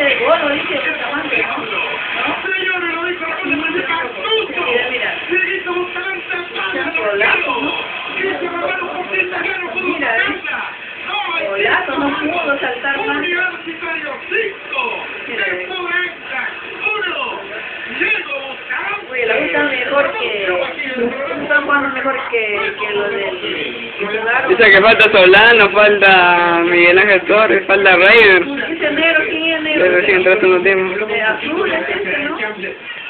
dice de gordo, dice de puta madre, ¿no? Señores, lo dijo la cosa más de Cartucho. Mira. Seguito Bustamante atrás. Golazo, ¿no? Quiso robar un poquito, ya no pudo sacarla. Golazo, no pudo saltar más. Universitario 5. Después extra 1. Diego Bustamante. Oye, la U está mejor están jugando mejor que lo del que jugaron. Dice que falta Solano, falta Miguel Ángel Torres, falta Raider. Ese negro, ¿quién es negro? Pero sí entraste en un tiempo. De azul es ese, ¿no?